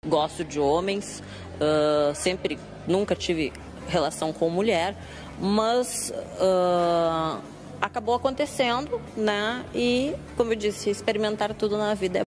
Gosto de homens, sempre, nunca tive relação com mulher, mas acabou acontecendo, né? E, como eu disse, experimentar tudo na vida é